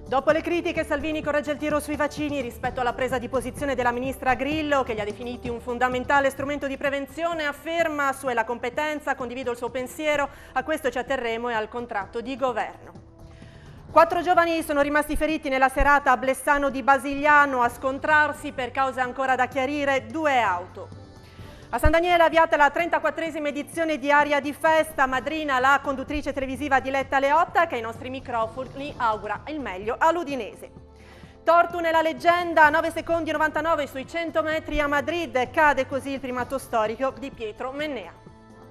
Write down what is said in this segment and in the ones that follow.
Dopo le critiche, Salvini corregge il tiro sui vaccini rispetto alla presa di posizione della ministra Grillo, che li ha definiti un fondamentale strumento di prevenzione, afferma su la competenza, condivido il suo pensiero, a questo ci atterremo e al contratto di governo. 4 giovani sono rimasti feriti nella serata a Blessano di Basigliano, a scontrarsi per cause ancora da chiarire 2 auto. A San Daniele è avviata la 34esima edizione di Aria di Festa, madrina la conduttrice televisiva Diletta Leotta, che ai nostri microfoni augura il meglio all'Udinese. Tortu nella leggenda, a 9 secondi e 99 sui 100 metri a Madrid, cade così il primato storico di Pietro Mennea.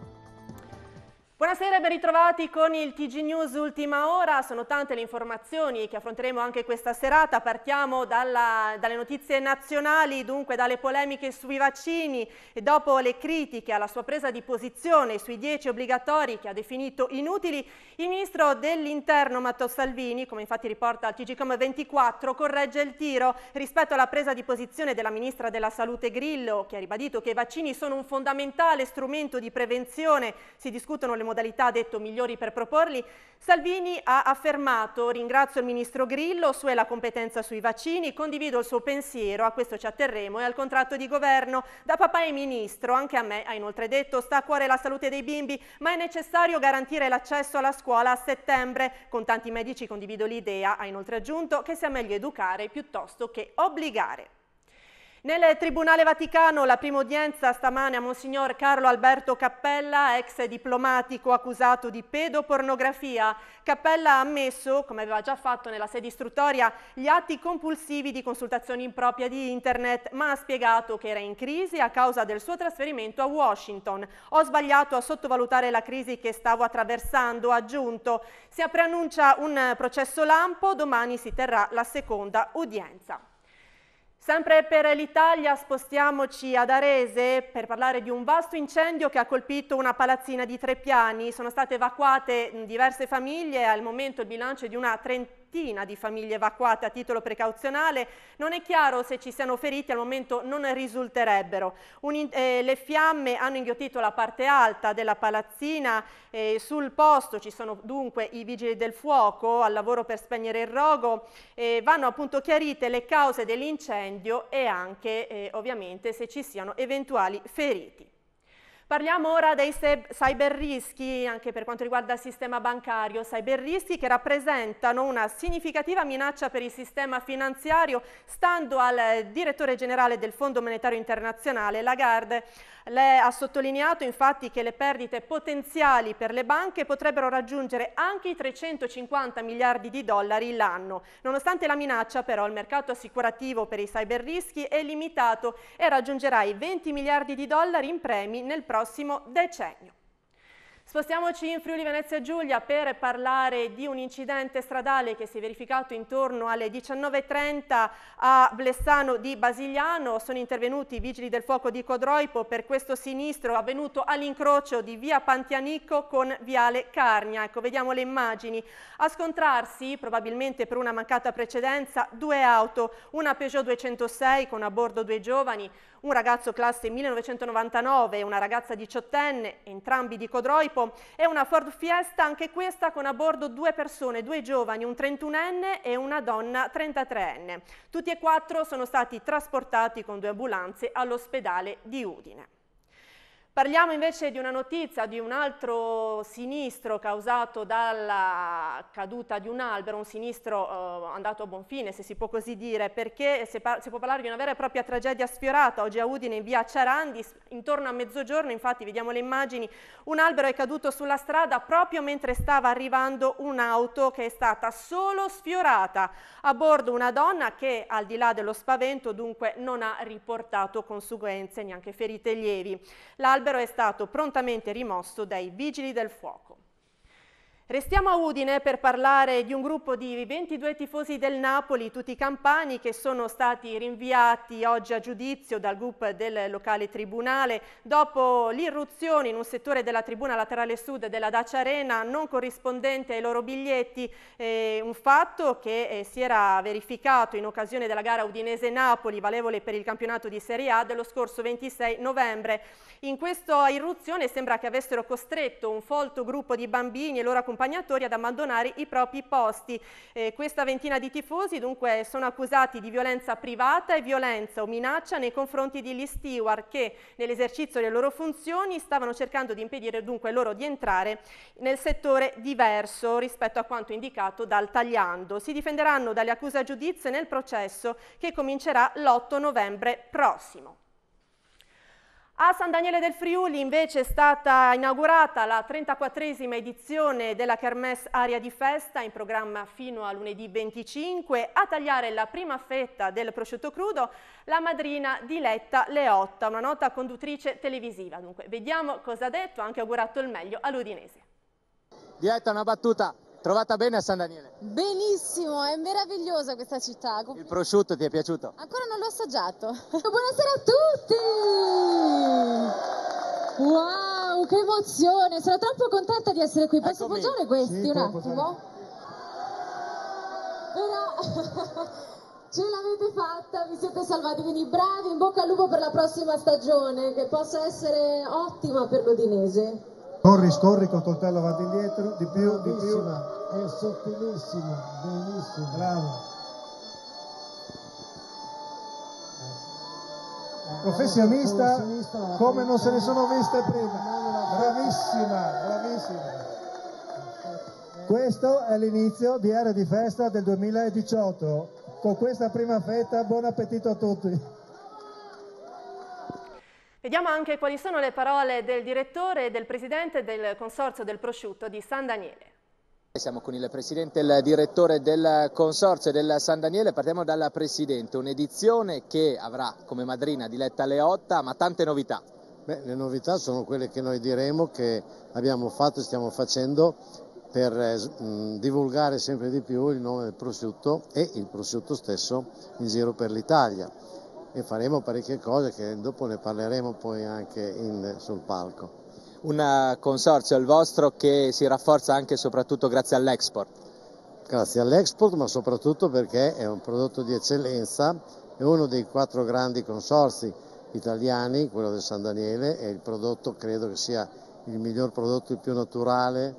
Buonasera e ben ritrovati con il TG News Ultima Ora. Sono tante le informazioni che affronteremo anche questa serata. Partiamo dalle notizie nazionali, dunque dalle polemiche sui vaccini, e dopo le critiche alla sua presa di posizione sui 10 obbligatori che ha definito inutili, il ministro dell'Interno Matteo Salvini, come infatti riporta il TGcom24, corregge il tiro rispetto alla presa di posizione della ministra della Salute Grillo, che ha ribadito che i vaccini sono un fondamentale strumento di prevenzione. Si discutono le modalità, ha detto, migliori per proporli. Salvini ha affermato: ringrazio il ministro Grillo, sua è la competenza sui vaccini, condivido il suo pensiero, a questo ci atterremo, e al contratto di governo. Da papà e ministro, anche a me, ha inoltre detto, sta a cuore la salute dei bimbi, ma è necessario garantire l'accesso alla scuola a settembre. Con tanti medici condivido l'idea, ha inoltre aggiunto, che sia meglio educare piuttosto che obbligare. Nel Tribunale Vaticano la prima udienza stamane a Monsignor Carlo Alberto Cappella, ex diplomatico accusato di pedopornografia. Cappella ha ammesso, come aveva già fatto nella sede istruttoria, gli atti compulsivi di consultazione impropria di internet, ma ha spiegato che era in crisi a causa del suo trasferimento a Washington. Ho sbagliato a sottovalutare la crisi che stavo attraversando, ha aggiunto. Si preannuncia un processo lampo, domani si terrà la seconda udienza. Sempre per l'Italia spostiamoci ad Arese per parlare di un vasto incendio che ha colpito una palazzina di 3 piani. Sono state evacuate diverse famiglie, al momento il bilancio è di una trentina di famiglie evacuate a titolo precauzionale. Non è chiaro se ci siano feriti, al momento non risulterebbero. Le fiamme hanno inghiottito la parte alta della palazzina, sul posto ci sono dunque i vigili del fuoco al lavoro per spegnere il rogo. Vanno appunto chiarite le cause dell'incendio e anche ovviamente se ci siano eventuali feriti. Parliamo ora dei cyber rischi, anche per quanto riguarda il sistema bancario, cyber rischi che rappresentano una significativa minaccia per il sistema finanziario. Stando al direttore generale del Fondo Monetario Internazionale, Lagarde, lei ha sottolineato infatti che le perdite potenziali per le banche potrebbero raggiungere anche i 350 miliardi di dollari l'anno. Nonostante la minaccia, però, il mercato assicurativo per i cyber rischi è limitato e raggiungerà i 20 miliardi di dollari in premi nel prossimo decennio. Spostiamoci in Friuli Venezia Giulia per parlare di un incidente stradale che si è verificato intorno alle 19:30 a Blessano di Basigliano. Sono intervenuti i vigili del fuoco di Codroipo per questo sinistro avvenuto all'incrocio di via Pantianicco con viale Carnia. Ecco, vediamo le immagini. A scontrarsi, probabilmente per una mancata precedenza, 2 auto, una Peugeot 206 con a bordo 2 giovani, un ragazzo classe 1999 e una ragazza 18enne, entrambi di Codroipo, e una Ford Fiesta, anche questa con a bordo 2 persone, 2 giovani, un 31enne e una donna 33enne. Tutti e 4 sono stati trasportati con 2 ambulanze all'ospedale di Udine. Parliamo invece di una notizia di un altro sinistro causato dalla caduta di un albero, un sinistro andato a buon fine, se si può così dire, perché si può parlare di una vera e propria tragedia sfiorata. Oggi a Udine, in via Ciarandi, intorno a mezzogiorno, infatti vediamo le immagini, un albero è caduto sulla strada proprio mentre stava arrivando un'auto che è stata solo sfiorata. A bordo una donna che, al di là dello spavento, dunque non ha riportato conseguenze, neanche ferite lievi. L'albero è stato prontamente rimosso dai vigili del fuoco. Restiamo a Udine per parlare di un gruppo di 22 tifosi del Napoli, tutti campani, che sono stati rinviati oggi a giudizio dal GUP del locale tribunale dopo l'irruzione in un settore della tribuna laterale sud della Dacia Arena non corrispondente ai loro biglietti, un fatto che si era verificato in occasione della gara Udinese-Napoli, valevole per il campionato di Serie A dello scorso 26 novembre. In questa irruzione sembra che avessero costretto un folto gruppo di bambini e loro accompagnati accompagnatori ad abbandonare i propri posti. Questa ventina di tifosi dunque sono accusati di violenza privata e violenza o minaccia nei confronti degli steward che nell'esercizio delle loro funzioni stavano cercando di impedire dunque loro di entrare nel settore diverso rispetto a quanto indicato dal tagliando. Si difenderanno dalle accuse a giudizio nel processo che comincerà l'8 novembre prossimo. A San Daniele del Friuli invece è stata inaugurata la 34esima edizione della Kermesse Aria di Festa, in programma fino a lunedì 25. A tagliare la prima fetta del prosciutto crudo la madrina Diletta Leotta, una nota conduttrice televisiva. Dunque, vediamo cosa ha detto, ha anche augurato il meglio all'Udinese. Diletta, una battuta. Trovata bene a San Daniele? Benissimo, è meravigliosa questa città. Il prosciutto ti è piaciuto? Ancora non l'ho assaggiato. Buonasera a tutti! Wow, che emozione! Sono troppo contenta di essere qui. Posso appoggiare questi un attimo? Però ce l'avete fatta, vi siete salvati, quindi bravi, in bocca al lupo per la prossima stagione, che possa essere ottima per l'Udinese. Scorri col coltello avanti e indietro, di più. È sottilissimo, benissimo. Bravo. Professionista come non se ne sono viste prima. Bravissima. Questo è l'inizio di Area di Festa del 2018. Con questa prima fetta, buon appetito a tutti. Vediamo anche quali sono le parole del direttore e del presidente del Consorzio del Prosciutto di San Daniele. Siamo con il presidente e il direttore del Consorzio del San Daniele. Partiamo dal presidente, un'edizione che avrà come madrina Diletta Leotta, ma tante novità. Le novità sono quelle che noi diremo che abbiamo fatto e stiamo facendo per divulgare sempre di più il nome del prosciutto e il prosciutto stesso in giro per l'Italia. E faremo parecchie cose che dopo ne parleremo poi anche sul palco. Un consorzio, il vostro, che si rafforza anche e soprattutto grazie all'export. Grazie all'export, ma soprattutto perché è un prodotto di eccellenza, è uno dei 4 grandi consorzi italiani, quello del San Daniele, e il prodotto credo che sia il miglior prodotto, il più naturale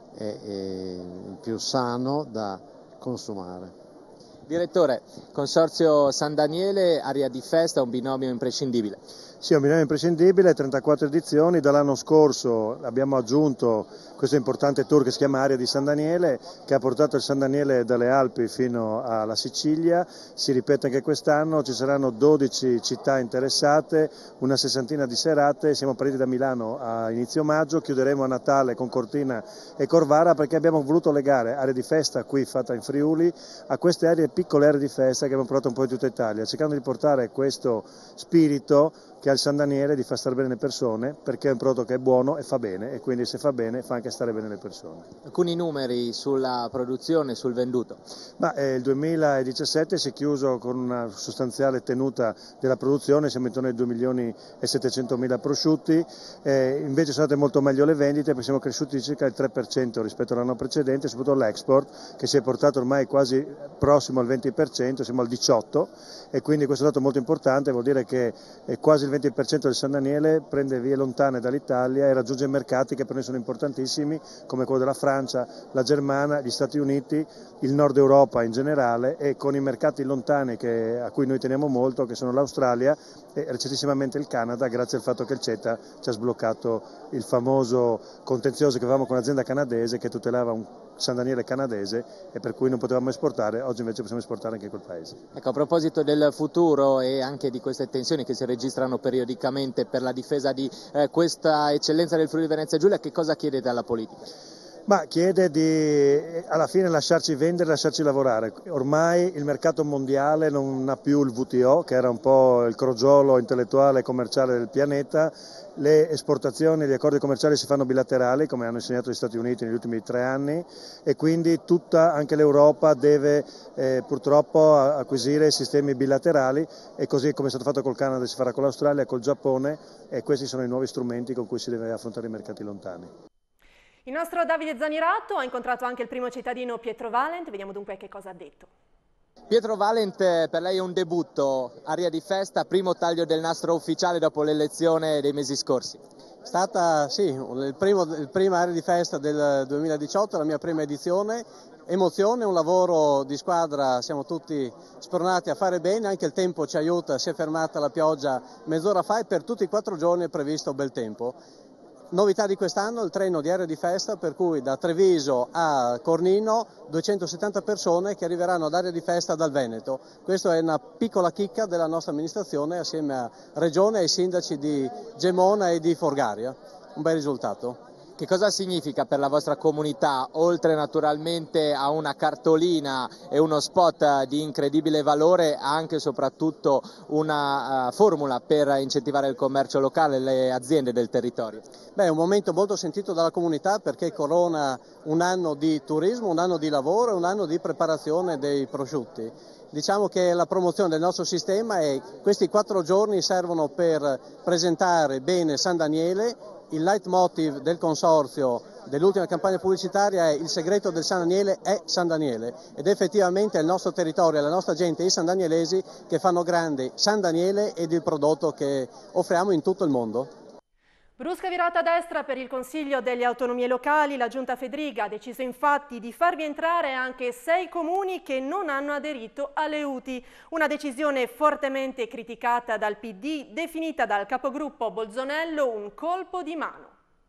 e il più sano da consumare. Direttore, Consorzio San Daniele, Aria di Festa, un binomio imprescindibile. Sì, è un binomio imprescindibile, 34 edizioni, dall'anno scorso abbiamo aggiunto questo importante tour che si chiama Aria di San Daniele, che ha portato il San Daniele dalle Alpi fino alla Sicilia, si ripete anche quest'anno, ci saranno 12 città interessate, una 60ina di serate, siamo partiti da Milano a inizio maggio, chiuderemo a Natale con Cortina e Corvara perché abbiamo voluto legare Aria di Festa qui fatta in Friuli a queste aree piccole aree di festa che abbiamo provato un po' in tutta Italia, cercando di portare questo spirito che ha il San Daniele di far stare bene le persone, perché è un prodotto che è buono e fa bene, e quindi se fa bene fa anche stare bene le persone. Alcuni numeri sulla produzione, sul venduto? Il 2017 si è chiuso con una sostanziale tenuta della produzione, siamo intorno ai 2.700.000 prosciutti, invece sono andate molto meglio le vendite perché siamo cresciuti di circa il 3% rispetto all'anno precedente, soprattutto l'export che si è portato ormai quasi prossimo al 20%, siamo al 18% e quindi questo è un dato molto importante, vuol dire che quasi il 20% del San Daniele prende vie lontane dall'Italia e raggiunge mercati che per noi sono importantissimi come quello della Francia, la Germania, gli Stati Uniti, il Nord Europa in generale e con i mercati lontani a cui noi teniamo molto che sono l'Australia e recentissimamente il Canada grazie al fatto che il CETA ci ha sbloccato il famoso contenzioso che avevamo con l'azienda canadese che tutelava un San Daniele canadese e per cui non potevamo esportare, oggi invece possiamo esportare anche in quel paese. Ecco, a proposito del futuro e anche di queste tensioni che si registrano periodicamente per la difesa di questa eccellenza del Friuli Venezia Giulia, che cosa chiedete alla politica? Ma chiede di alla fine lasciarci vendere, lasciarci lavorare. Ormai il mercato mondiale non ha più il WTO, che era un po' il crogiolo intellettuale e commerciale del pianeta. Le esportazioni, gli accordi commerciali si fanno bilaterali, come hanno insegnato gli Stati Uniti negli ultimi 3 anni, e quindi tutta, anche l'Europa, deve purtroppo acquisire sistemi bilaterali, e così come è stato fatto col Canada si farà con l'Australia, col Giappone, e questi sono i nuovi strumenti con cui si deve affrontare i mercati lontani. Il nostro Davide Zanirato ha incontrato anche il primo cittadino Pietro Valent, vediamo dunque che cosa ha detto. Pietro Valent, per lei è un debutto, aria di festa, primo taglio del nastro ufficiale dopo l'elezione dei mesi scorsi. È stata sì, il prima aria di festa del 2018, la mia prima edizione, emozione, un lavoro di squadra, siamo tutti spronati a fare bene, anche il tempo ci aiuta, si è fermata la pioggia mezz'ora fa e per tutti i 4 giorni è previsto bel tempo. Novità di quest'anno, il treno di aria di festa, per cui da Treviso a Cornino 270 persone che arriveranno ad aria di festa dal Veneto. Questa è una piccola chicca della nostra amministrazione assieme a Regione e ai sindaci di Gemona e di Forgaria. Un bel risultato. Che cosa significa per la vostra comunità, oltre naturalmente a una cartolina e uno spot di incredibile valore, anche e soprattutto una formula per incentivare il commercio locale, le aziende del territorio? Beh, è un momento molto sentito dalla comunità perché corona un anno di turismo, un anno di lavoro e un anno di preparazione dei prosciutti. Diciamo che la promozione del nostro sistema e questi 4 giorni servono per presentare bene San Daniele. Il leitmotiv del consorzio dell'ultima campagna pubblicitaria è il segreto del San Daniele è San Daniele ed effettivamente è il nostro territorio, la nostra gente, i sandanielesi che fanno grande San Daniele ed il prodotto che offriamo in tutto il mondo. Brusca virata a destra per il Consiglio delle Autonomie Locali. La Giunta Fedriga ha deciso infatti di far rientrare anche 6 comuni che non hanno aderito alle UTI. Una decisione fortemente criticata dal PD, definita dal capogruppo Bolzonello un colpo di mano.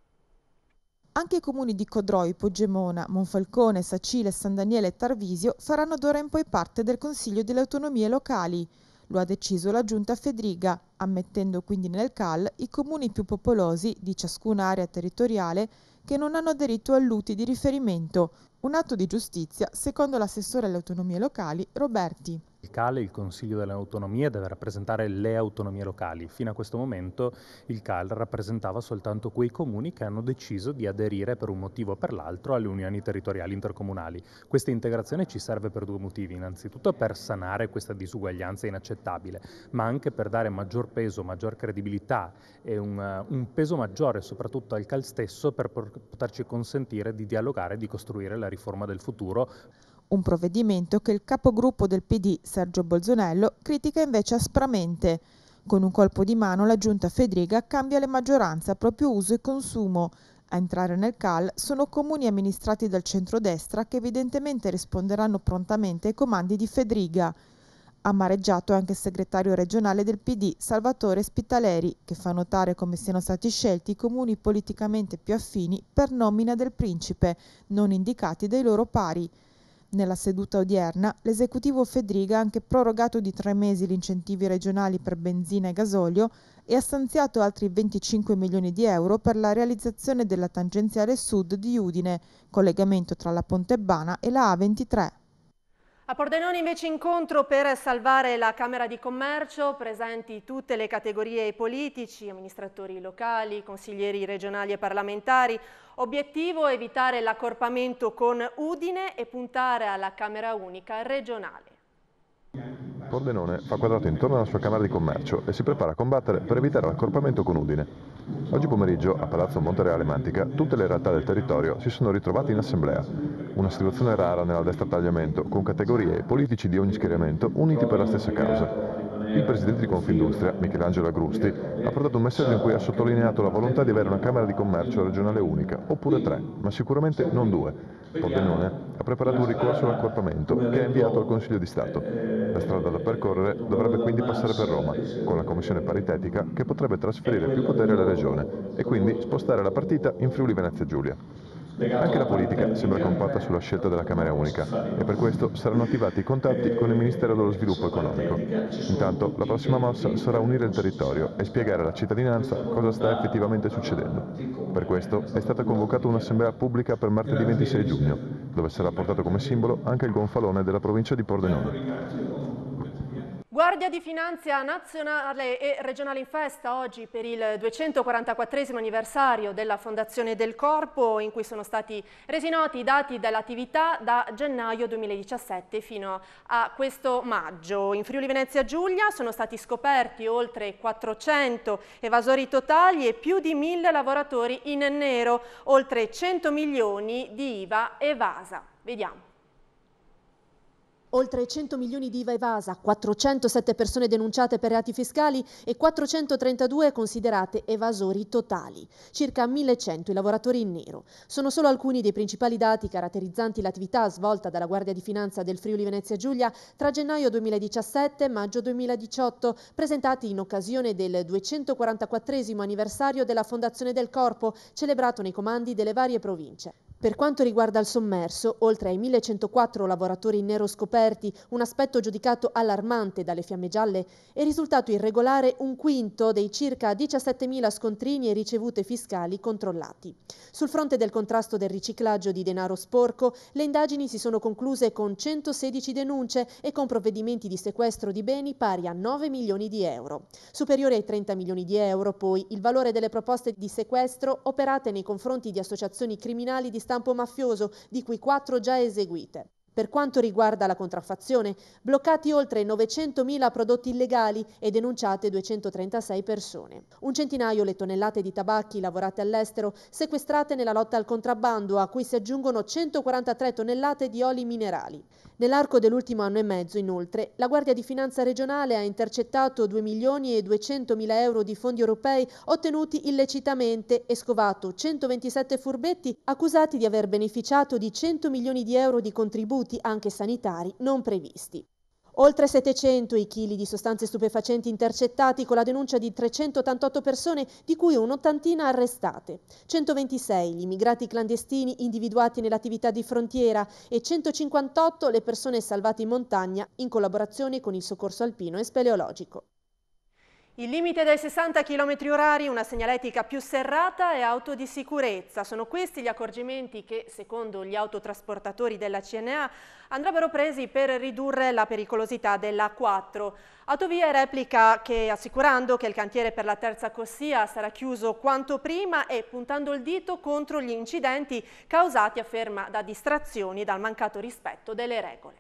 Anche i comuni di Codroi, Poggemona, Monfalcone, Sacile, San Daniele e Tarvisio faranno d'ora in poi parte del Consiglio delle Autonomie Locali. Lo ha deciso la Giunta Fedriga, ammettendo quindi nel CAL i comuni più popolosi di ciascuna area territoriale che non hanno aderito all'UTI di riferimento. Un atto di giustizia, secondo l'assessore alle autonomie locali Roberti. Il CAL, il Consiglio delle Autonomie, deve rappresentare le autonomie locali. Fino a questo momento il CAL rappresentava soltanto quei comuni che hanno deciso di aderire per un motivo o per l'altro alle unioni territoriali intercomunali. Questa integrazione ci serve per 2 motivi. Innanzitutto per sanare questa disuguaglianza inaccettabile, ma anche per dare maggior peso, maggior credibilità e un peso maggiore soprattutto al CAL stesso per poterci consentire di dialogare e di costruire la riforma del futuro. Un provvedimento che il capogruppo del PD, Sergio Bolzonello, critica invece aspramente. Con un colpo di mano la Giunta Fedriga cambia le maggioranze a proprio uso e consumo. A entrare nel CAL sono comuni amministrati dal centrodestra che evidentemente risponderanno prontamente ai comandi di Fedriga. Amareggiato anche il segretario regionale del PD, Salvatore Spitaleri, che fa notare come siano stati scelti i comuni politicamente più affini per nomina del principe, non indicati dai loro pari. Nella seduta odierna, l'esecutivo Fedriga ha anche prorogato di 3 mesi gli incentivi regionali per benzina e gasolio e ha stanziato altri 25 milioni di euro per la realizzazione della tangenziale sud di Udine, collegamento tra la Pontebbana e la A23. A Pordenone invece incontro per salvare la Camera di Commercio, presenti tutte le categorie politici, amministratori locali, consiglieri regionali e parlamentari. Obiettivo evitare l'accorpamento con Udine e puntare alla Camera Unica regionale. Pordenone fa quadrato intorno alla sua Camera di Commercio e si prepara a combattere per evitare l'accorpamento con Udine. Oggi pomeriggio a Palazzo Montereale Mantica tutte le realtà del territorio si sono ritrovate in assemblea. Una situazione rara nella destra tagliamento, con categorie e politici di ogni schieramento uniti per la stessa causa. Il presidente di Confindustria, Michelangelo Agrusti, ha portato un messaggio in cui ha sottolineato la volontà di avere una Camera di Commercio regionale unica, oppure 3, ma sicuramente non 2. Pordenone ha preparato un ricorso all'accorpamento che ha inviato al Consiglio di Stato. La strada da percorrere dovrebbe quindi passare per Roma, con la commissione paritetica che potrebbe trasferire più potere alla Regione e quindi spostare la partita in Friuli Venezia Giulia. Anche la politica sembra compatta sulla scelta della Camera Unica e per questo saranno attivati i contatti con il Ministero dello Sviluppo Economico. Intanto la prossima mossa sarà unire il territorio e spiegare alla cittadinanza cosa sta effettivamente succedendo. Per questo è stata convocata un'assemblea pubblica per martedì 26 giugno, dove sarà portato come simbolo anche il gonfalone della provincia di Pordenone. Guardia di Finanza nazionale e regionale in festa oggi per il 244esimo anniversario della fondazione del Corpo, in cui sono stati resi noti i dati dell'attività da gennaio 2017 fino a questo maggio. In Friuli Venezia Giulia sono stati scoperti oltre 400 evasori totali e più di 1000 lavoratori in nero, oltre 100 milioni di IVA evasa. Vediamo. Oltre 100 milioni di IVA evasa, 407 persone denunciate per reati fiscali e 432 considerate evasori totali. Circa 1100 i lavoratori in nero. Sono solo alcuni dei principali dati caratterizzanti l'attività svolta dalla Guardia di Finanza del Friuli Venezia Giulia tra gennaio 2017 e maggio 2018, presentati in occasione del 244esimo anniversario della fondazione del Corpo, celebrato nei comandi delle varie province. Per quanto riguarda il sommerso, oltre ai 1104 lavoratori in nero scoperti, un aspetto giudicato allarmante dalle Fiamme Gialle, è risultato irregolare un quinto dei circa 17.000 scontrini e ricevute fiscali controllati. Sul fronte del contrasto del riciclaggio di denaro sporco, le indagini si sono concluse con 116 denunce e con provvedimenti di sequestro di beni pari a 9 milioni di euro. Superiore ai 30 milioni di euro, poi, il valore delle proposte di sequestro operate nei confronti di associazioni criminali di stampo mafioso, di cui 4 già eseguite. Per quanto riguarda la contraffazione, bloccati oltre 900.000 prodotti illegali e denunciate 236 persone. Un centinaio le tonnellate di tabacchi lavorate all'estero sequestrate nella lotta al contrabbando, a cui si aggiungono 143 tonnellate di oli minerali. Nell'arco dell'ultimo anno e mezzo, inoltre, la Guardia di Finanza regionale ha intercettato 2.200.000 euro di fondi europei ottenuti illecitamente e scovato 127 furbetti accusati di aver beneficiato di 100 milioni di euro di contributi anche sanitari non previsti. Oltre 700 i chili di sostanze stupefacenti intercettati con la denuncia di 388 persone, di cui un'ottantina arrestate, 126 gli immigrati clandestini individuati nell'attività di frontiera e 158 le persone salvate in montagna in collaborazione con il soccorso alpino e speleologico. Il limite dei 60 km/h, una segnaletica più serrata e auto di sicurezza. Sono questi gli accorgimenti che, secondo gli autotrasportatori della CNA, andrebbero presi per ridurre la pericolosità della A4. Autovie replica assicurando che il cantiere per la terza corsia sarà chiuso quanto prima e puntando il dito contro gli incidenti causati, afferma, da distrazioni e dal mancato rispetto delle regole.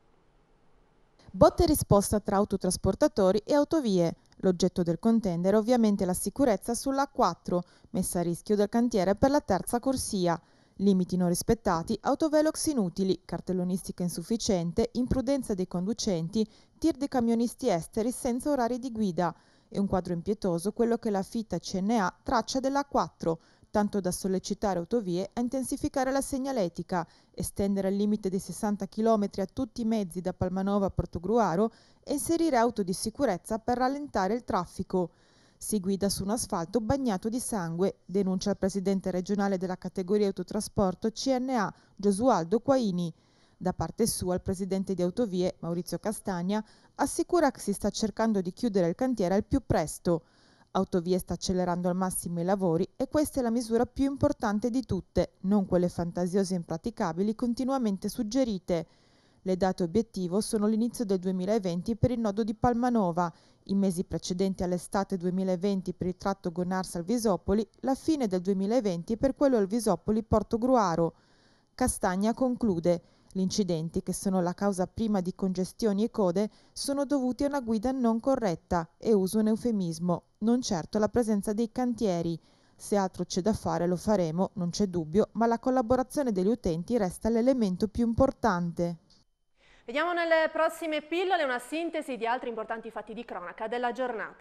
Botta e risposta tra autotrasportatori e autovie. L'oggetto del contender è ovviamente la sicurezza sulla A4, messa a rischio del cantiere per la terza corsia. Limiti non rispettati, autovelox inutili, cartellonistica insufficiente, imprudenza dei conducenti, tir dei camionisti esteri senza orari di guida. È un quadro impietoso quello che la fitta CNA traccia della A4, tanto da sollecitare autovie a intensificare la segnaletica, estendere il limite dei 60 km a tutti i mezzi da Palmanova a Portogruaro e inserire auto di sicurezza per rallentare il traffico. Si guida su un asfalto bagnato di sangue, denuncia il presidente regionale della categoria autotrasporto CNA, Giosualdo Quaini. Da parte sua il presidente di Autovie, Maurizio Castagna, assicura che si sta cercando di chiudere il cantiere al più presto. Autovie sta accelerando al massimo i lavori e questa è la misura più importante di tutte, non quelle fantasiose e impraticabili continuamente suggerite. Le date obiettivo sono l'inizio del 2020 per il nodo di Palmanova, i mesi precedenti all'estate 2020 per il tratto Gonarsa-Alvisopoli, la fine del 2020 per quello Alvisopoli-Portogruaro. Castagna conclude: gli incidenti, che sono la causa prima di congestioni e code, sono dovuti a una guida non corretta, e uso un eufemismo, non certo alla presenza dei cantieri. Se altro c'è da fare lo faremo, non c'è dubbio, ma la collaborazione degli utenti resta l'elemento più importante. Vediamo nelle prossime pillole una sintesi di altri importanti fatti di cronaca della giornata.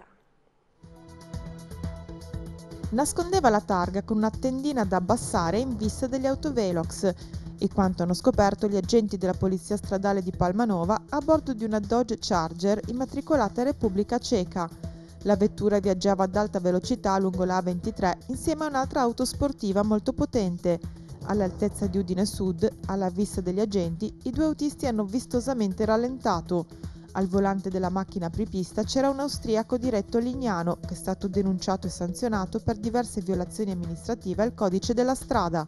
Nascondeva la targa con una tendina da abbassare in vista degli autovelox, e quanto hanno scoperto gli agenti della Polizia Stradale di Palmanova a bordo di una Dodge Charger immatricolata in Repubblica Ceca. La vettura viaggiava ad alta velocità lungo la A23 insieme a un'altra auto sportiva molto potente. All'altezza di Udine Sud, alla vista degli agenti, i due autisti hanno vistosamente rallentato. Al volante della macchina apripista c'era un austriaco diretto a Lignano, che è stato denunciato e sanzionato per diverse violazioni amministrative al codice della strada.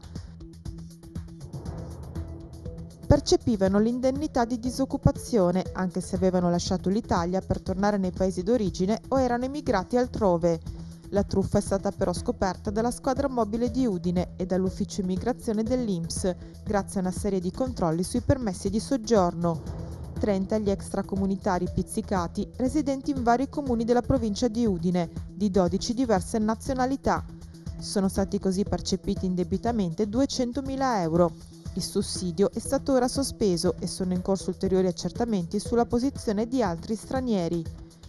Percepivano l'indennità di disoccupazione, anche se avevano lasciato l'Italia per tornare nei paesi d'origine o erano emigrati altrove. La truffa è stata però scoperta dalla squadra mobile di Udine e dall'ufficio immigrazione dell'INPS, grazie a una serie di controlli sui permessi di soggiorno. 30 gli extracomunitari pizzicati, residenti in vari comuni della provincia di Udine, di 12 diverse nazionalità. Sono stati così percepiti indebitamente 200.000 euro. Il sussidio è stato ora sospeso e sono in corso ulteriori accertamenti sulla posizione di altri stranieri.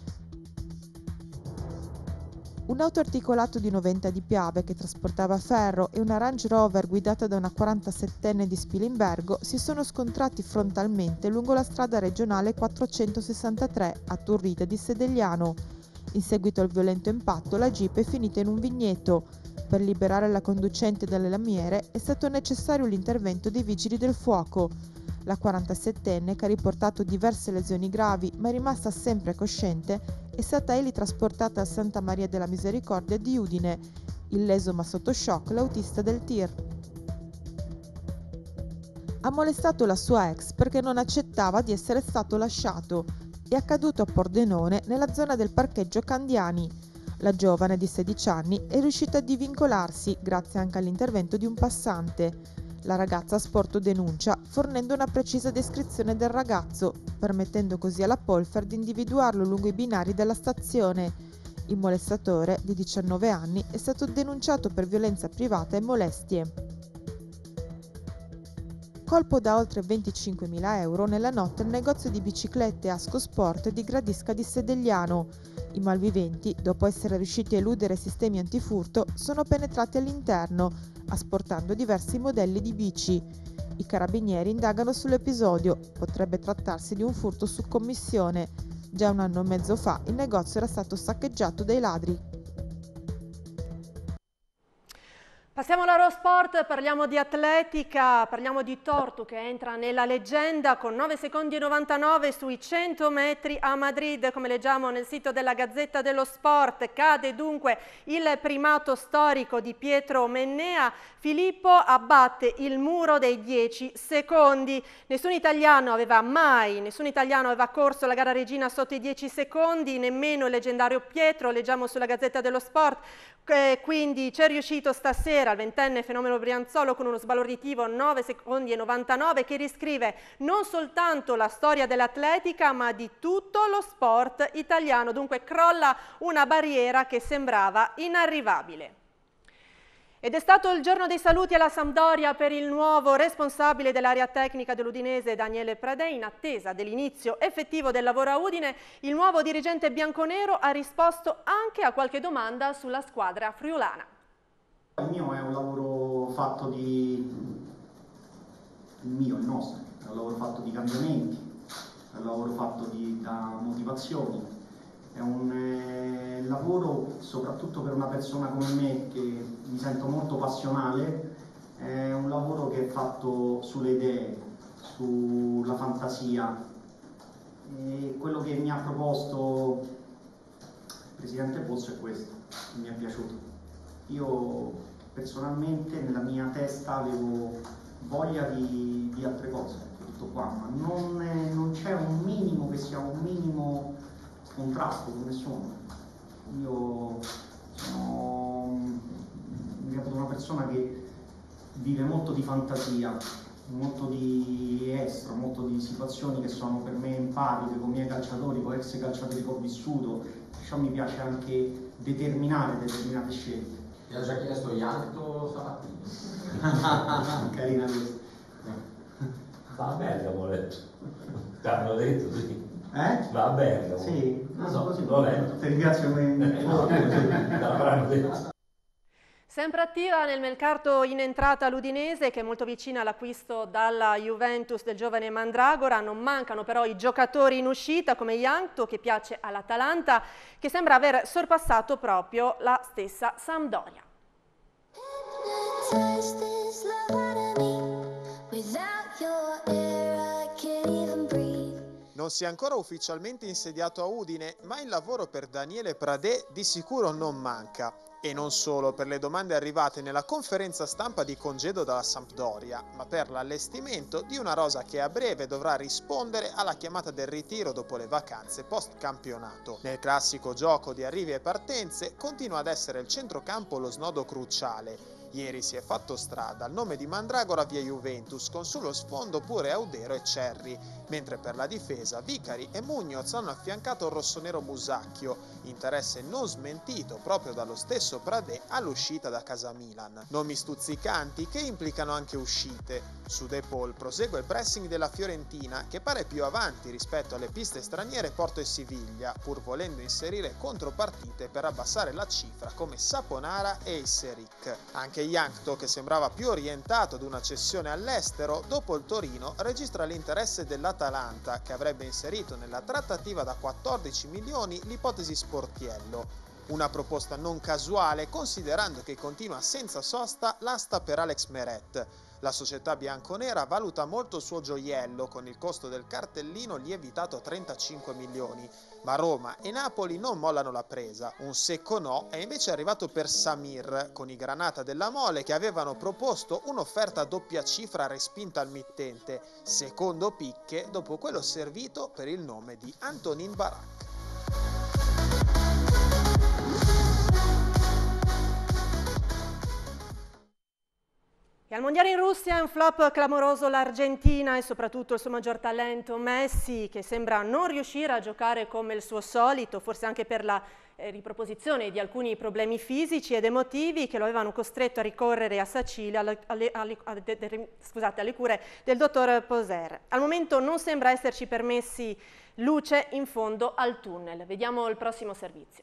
Un autoarticolato di 90 di Piave che trasportava ferro e una Range Rover guidata da una 47enne di Spilimbergo si sono scontrati frontalmente lungo la strada regionale 463 a Turrita di Sedegliano. In seguito al violento impatto la Jeep è finita in un vigneto. Per liberare la conducente dalle lamiere è stato necessario l'intervento dei vigili del fuoco. La 47enne, che ha riportato diverse lesioni gravi ma è rimasta sempre cosciente, è stata elitrasportata al Santa Maria della Misericordia di Udine. Illeso ma sotto shock l'autista del tir. Ha molestato la sua ex perché non accettava di essere stato lasciato. È accaduto a Pordenone, nella zona del parcheggio Candiani. La giovane di 16 anni è riuscita a divincolarsi grazie anche all'intervento di un passante. La ragazza ha sporto denuncia fornendo una precisa descrizione del ragazzo, permettendo così alla Polfer di individuarlo lungo i binari della stazione. Il molestatore, di 19 anni, è stato denunciato per violenza privata e molestie. Colpo da oltre 25.000 euro nella notte al negozio di biciclette Asco Sport di Gradisca di Sedegliano. I malviventi, dopo essere riusciti a eludere sistemi antifurto, sono penetrati all'interno, asportando diversi modelli di bici. I carabinieri indagano sull'episodio, potrebbe trattarsi di un furto su commissione. Già un anno e mezzo fa il negozio era stato saccheggiato dai ladri. Passiamo all'Eurosport, parliamo di atletica, parliamo di Tortu che entra nella leggenda con 9 secondi e 99 sui 100 metri a Madrid, come leggiamo nel sito della Gazzetta dello Sport. Cade dunque il primato storico di Pietro Mennea. Filippo abbatte il muro dei 10 secondi. Nessun italiano aveva corso la gara regina sotto i 10 secondi, nemmeno il leggendario Pietro, leggiamo sulla Gazzetta dello Sport. Quindi c'è riuscito stasera il ventenne fenomeno brianzolo con uno sbalorditivo 9 secondi e 99 che riscrive non soltanto la storia dell'atletica ma di tutto lo sport italiano. Dunque crolla una barriera che sembrava inarrivabile. Ed è stato il giorno dei saluti alla Sampdoria per il nuovo responsabile dell'area tecnica dell'Udinese Daniele Pradè. In attesa dell'inizio effettivo del lavoro a Udine, il nuovo dirigente bianconero ha risposto anche a qualche domanda sulla squadra friulana. Il mio è un lavoro fatto il nostro, è un lavoro fatto di cambiamenti, è un lavoro fatto da motivazioni. È un lavoro, soprattutto per una persona come me che mi sento molto passionale, è un lavoro che è fatto sulle idee, sulla fantasia. E quello che mi ha proposto il Presidente Pozzo è questo, che mi è piaciuto. Io personalmente nella mia testa avevo voglia di altre cose, tutto qua, ma non c'è un minimo che sia un minimo contrasto con nessuno. Io sono una persona che vive molto di fantasia, molto di estro, molto di situazioni che sono per me empatiche con i miei calciatori, con ex calciatori che ho vissuto, perciò mi piace anche determinare determinate scelte. Ti ha già chiesto Ianto stamattina? Carina questa. Va a Bergamo, ho letto. Ti hanno detto, sì. Va a Bergamo. Sì, non so, così. l'ho letto. Ti ringrazio per l'avranno detto. Sempre attiva nel mercato in entrata l'Udinese, che è molto vicina all'acquisto dalla Juventus del giovane Mandragora. Non mancano però i giocatori in uscita come Ianto, che piace all'Atalanta, che sembra aver sorpassato proprio la stessa Sampdoria. Non si è ancora ufficialmente insediato a Udine, ma il lavoro per Daniele Pradè di sicuro non manca. E non solo per le domande arrivate nella conferenza stampa di congedo dalla Sampdoria, ma per l'allestimento di una rosa che a breve dovrà rispondere alla chiamata del ritiro dopo le vacanze post-campionato. Nel classico gioco di arrivi e partenze continua ad essere il centrocampo lo snodo cruciale. Ieri si è fatto strada al nome di Mandragora via Juventus, con sullo sfondo pure Audero e Cerri, mentre per la difesa Vicari e Muñoz hanno affiancato il rossonero Musacchio. interesse non smentito proprio dallo stesso Pradè all'uscita da casa Milan. Nomi stuzzicanti che implicano anche uscite. Su De Paul prosegue il pressing della Fiorentina, che pare più avanti rispetto alle piste straniere Porto e Siviglia, pur volendo inserire contropartite per abbassare la cifra come Saponara e Iseric. Anche Jankto, che sembrava più orientato ad una cessione all'estero, dopo il Torino registra l'interesse dell'Atalanta, che avrebbe inserito nella trattativa da 14 milioni l'ipotesi Sportiello. Una proposta non casuale, considerando che continua senza sosta l'asta per Alex Meret. La società bianconera valuta molto il suo gioiello, con il costo del cartellino lievitato a 35 milioni, ma Roma e Napoli non mollano la presa. Un secco no è invece arrivato per Samir, con i Granata della Mole che avevano proposto un'offerta a doppia cifra respinta al mittente, secondo picche dopo quello servito per il nome di Antonin Barak. E al Mondiale in Russia è un flop clamoroso l'Argentina e soprattutto il suo maggior talento Messi, che sembra non riuscire a giocare come il suo solito, forse anche per la riproposizione di alcuni problemi fisici ed emotivi che lo avevano costretto a ricorrere a Sacile alle cure del dottor Poser. Al momento non sembra esserci permessi luce in fondo al tunnel. Vediamo il prossimo servizio.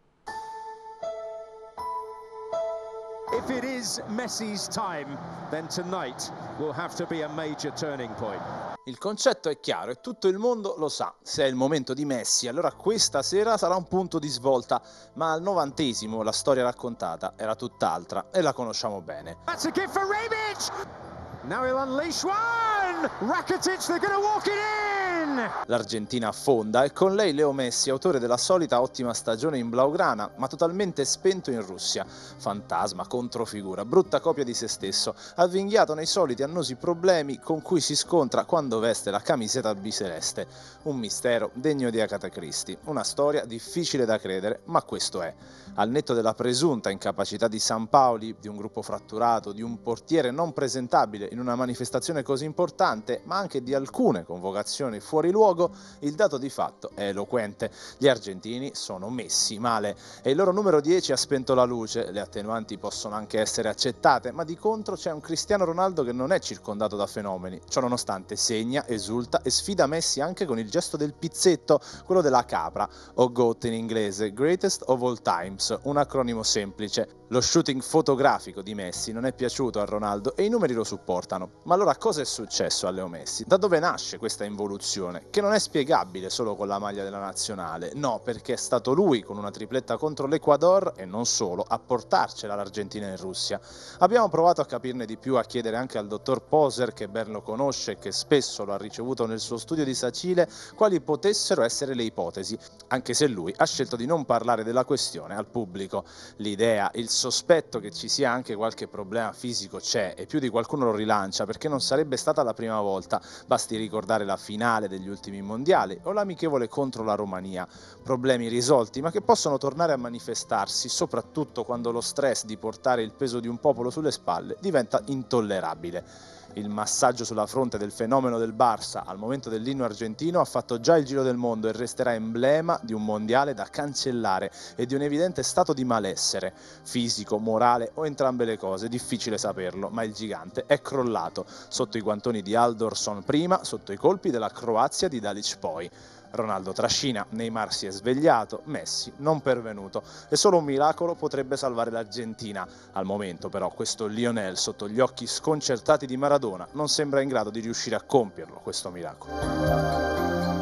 If it is Messi's time, then tonight will have to be a major turning point. Il concetto è chiaro e tutto il mondo lo sa. Se è il momento di Messi, allora questa sera sarà un punto di svolta, ma al 90° la storia raccontata era tutt'altra e la conosciamo bene. That's a gift for Rebic! Now he'll unleash one! Rakitic, they're gonna walk it in! L'Argentina affonda e con lei Leo Messi, autore della solita ottima stagione in blaugrana, ma totalmente spento in Russia. Fantasma, controfigura, brutta copia di se stesso, avvinghiato nei soliti annosi problemi con cui si scontra quando veste la camiseta biceleste. Un mistero degno di Agatha Christie, una storia difficile da credere, ma questo è. Al netto della presunta incapacità di Sampaoli, di un gruppo fratturato, di un portiere non presentabile in una manifestazione così importante, ma anche di alcune convocazioni fuori luogo, il dato di fatto è eloquente. Gli argentini sono messi male e il loro numero 10 ha spento la luce. Le attenuanti possono anche essere accettate, ma di contro c'è un Cristiano Ronaldo che non è circondato da fenomeni. Ciononostante segna, esulta e sfida Messi anche con il gesto del pizzetto, quello della capra, o GOAT in inglese, Greatest of All Times, un acronimo semplice. Lo shooting fotografico di Messi non è piaciuto a Ronaldo e i numeri lo supportano. Ma allora cosa è successo a Leo Messi? Da dove nasce questa involuzione? Che non è spiegabile solo con la maglia della nazionale, no, perché è stato lui con una tripletta contro l'Ecuador e non solo a portarcela l'Argentina in Russia. Abbiamo provato a capirne di più, a chiedere anche al dottor Poser, che ben lo conosce e che spesso lo ha ricevuto nel suo studio di Sacile, quali potessero essere le ipotesi, anche se lui ha scelto di non parlare della questione al pubblico. L'idea, il sospetto che ci sia anche qualche problema fisico c'è e più di qualcuno lo rilancia, perché non sarebbe stata la prima volta. Basti ricordare la finale degli ultimi mondiali o l'amichevole contro la Romania. Problemi risolti ma che possono tornare a manifestarsi soprattutto quando lo stress di portare il peso di un popolo sulle spalle diventa intollerabile. Il massaggio sulla fronte del fenomeno del Barça al momento dell'inno argentino ha fatto già il giro del mondo e resterà emblema di un mondiale da cancellare e di un evidente stato di malessere, fisico, morale o entrambe le cose, difficile saperlo, ma il gigante è crollato, sotto i guantoni di Aldorsson prima, sotto i colpi della Croazia di Dalic poi. Ronaldo trascina, Neymar si è svegliato, Messi non pervenuto e solo un miracolo potrebbe salvare l'Argentina. Al momento però questo Lionel, sotto gli occhi sconcertati di Maradona, non sembra in grado di riuscire a compierlo questo miracolo.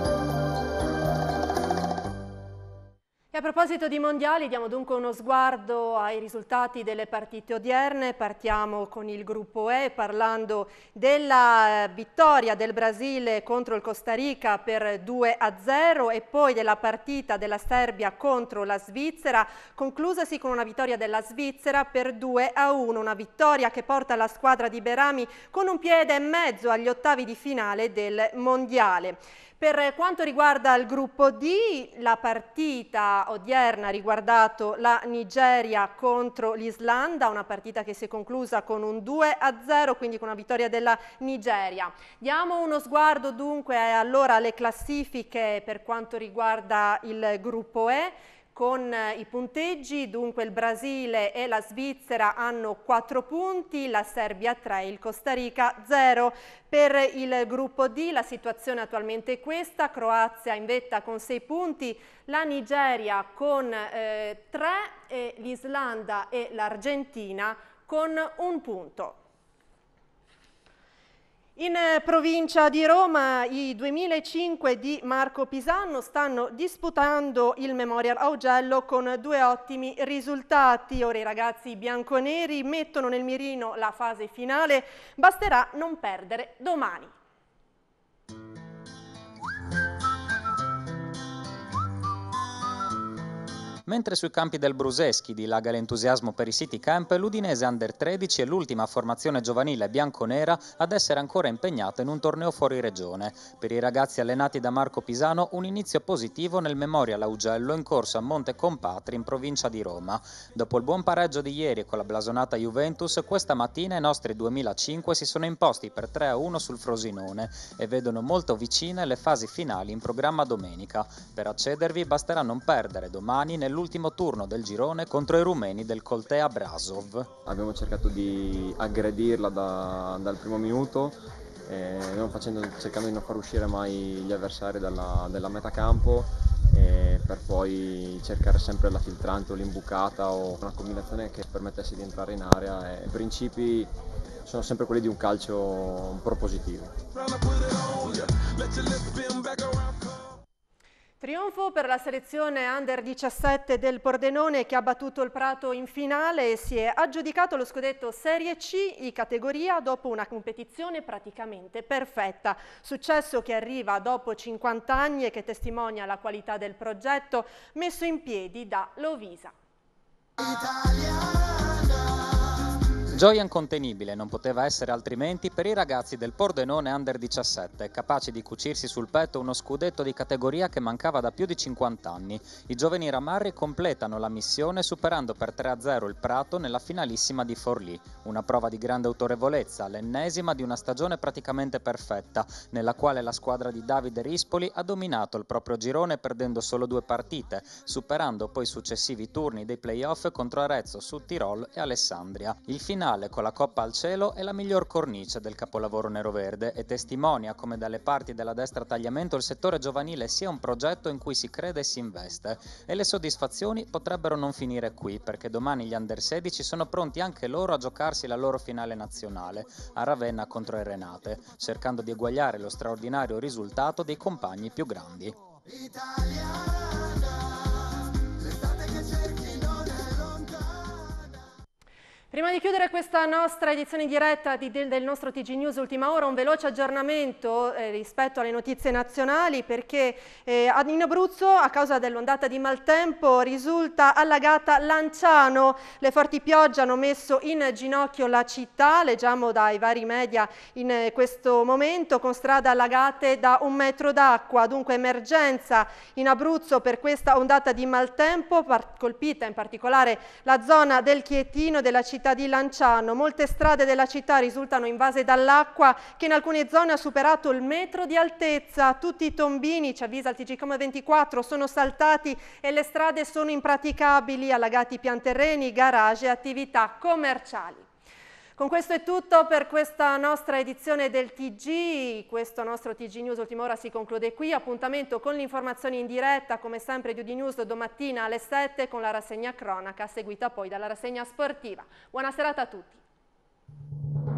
E a proposito di mondiali, diamo dunque uno sguardo ai risultati delle partite odierne. Partiamo con il gruppo E, parlando della vittoria del Brasile contro il Costa Rica per 2-0 e poi della partita della Serbia contro la Svizzera, conclusasi con una vittoria della Svizzera per 2-1, una vittoria che porta la squadra di Berami con un piede e mezzo agli ottavi di finale del mondiale. Per quanto riguarda il gruppo D, la partita odierna ha riguardato la Nigeria contro l'Islanda, una partita che si è conclusa con un 2-0, quindi con una vittoria della Nigeria. Diamo uno sguardo dunque allora alle classifiche per quanto riguarda il gruppo E, con i punteggi, dunque il Brasile e la Svizzera hanno 4 punti, la Serbia 3, il Costa Rica 0. Per il gruppo D la situazione attualmente è questa: Croazia in vetta con 6 punti, la Nigeria con 3 e l'Islanda e l'Argentina con 1 punto. In provincia di Roma i 2005 di Marco Pisano stanno disputando il Memorial Augello con 2 ottimi risultati. Ora i ragazzi bianconeri mettono nel mirino la fase finale, basterà non perdere domani. Mentre sui campi del Bruseschi dilaga l'entusiasmo per i City Camp, l'Udinese Under 13 è l'ultima formazione giovanile bianconera ad essere ancora impegnata in un torneo fuori regione. Per i ragazzi allenati da Marco Pisano un inizio positivo nel Memorial Augello in corso a Monte Compatri in provincia di Roma. Dopo il buon pareggio di ieri con la blasonata Juventus, questa mattina i nostri 2005 si sono imposti per 3-1 sul Frosinone e vedono molto vicine le fasi finali in programma domenica. Per accedervi basterà non perdere domani nell'ultimo turno del girone contro i rumeni del Coltea Brasov. Abbiamo cercato di aggredirla dal primo minuto, cercando di non far uscire mai gli avversari dalla metacampo, per poi cercare sempre la filtrante o l'imbucata o una combinazione che permettesse di entrare in area. I principi sono sempre quelli di un calcio propositivo. Trionfo per la selezione Under 17 del Pordenone che ha battuto il Prato in finale e si è aggiudicato lo scudetto Serie C in categoria dopo una competizione praticamente perfetta. Successo che arriva dopo 50 anni e che testimonia la qualità del progetto messo in piedi da Lovisa. Gioia incontenibile, non poteva essere altrimenti per i ragazzi del Pordenone Under 17, capaci di cucirsi sul petto uno scudetto di categoria che mancava da più di 50 anni. I giovani ramarri completano la missione superando per 3-0 il Prato nella finalissima di Forlì, una prova di grande autorevolezza, l'ennesima di una stagione praticamente perfetta, nella quale la squadra di Davide Rispoli ha dominato il proprio girone perdendo solo 2 partite, superando poi i successivi turni dei play-off contro Arezzo, Sud Tirol e Alessandria. Il finale con la Coppa al cielo è la miglior cornice del capolavoro neroverde e testimonia come dalle parti della destra tagliamento il settore giovanile sia un progetto in cui si crede e si investe. E le soddisfazioni potrebbero non finire qui, perché domani gli Under 16 sono pronti anche loro a giocarsi la loro finale nazionale a Ravenna contro il Renate, cercando di eguagliare lo straordinario risultato dei compagni più grandi. Prima di chiudere questa nostra edizione in diretta del nostro TG News Ultima Ora, un veloce aggiornamento rispetto alle notizie nazionali, perché in Abruzzo a causa dell'ondata di maltempo risulta allagata Lanciano. Le forti piogge hanno messo in ginocchio la città, leggiamo dai vari media in questo momento, con strade allagate da 1 metro d'acqua. Dunque emergenza in Abruzzo per questa ondata di maltempo, colpita in particolare la zona del Chietino della città di Lanciano. Molte strade della città risultano invase dall'acqua che in alcune zone ha superato il metro di altezza. Tutti i tombini, ci avvisa il TGcom24, sono saltati e le strade sono impraticabili, allagati pianterreni, garage e attività commerciali. Con questo è tutto per questa nostra edizione del TG, questo nostro TG News Ultima Ora si conclude qui. Appuntamento con l'informazione in diretta come sempre di UD News domattina alle 7 con la rassegna cronaca seguita poi dalla rassegna sportiva. Buona serata a tutti.